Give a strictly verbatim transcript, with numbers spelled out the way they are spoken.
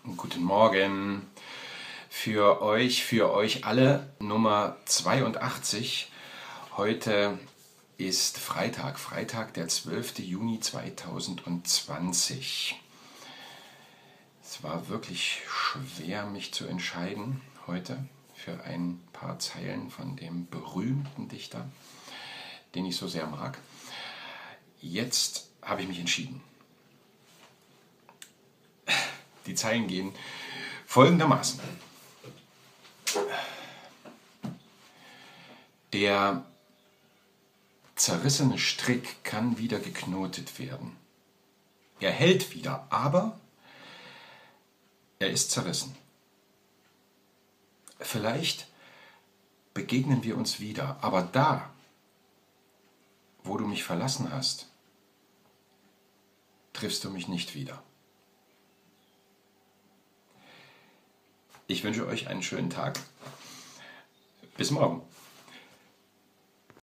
Guten Morgen. Für euch, für euch alle Nummer zweiundachtzig. Heute ist Freitag, Freitag, der zwölfte Juni zweitausendzwanzig. Es war wirklich schwer, mich zu entscheiden heute für ein paar Zeilen von dem berühmten Dichter, den ich so sehr mag. Jetzt habe ich mich entschieden. Die Zeilen gehen folgendermaßen. Der zerrissene Strick kann wieder geknotet werden. Er hält wieder, aber er ist zerrissen. Vielleicht begegnen wir uns wieder, aber da, wo du mich verlassen hast, triffst du mich nicht wieder. Ich wünsche euch einen schönen Tag. Bis morgen.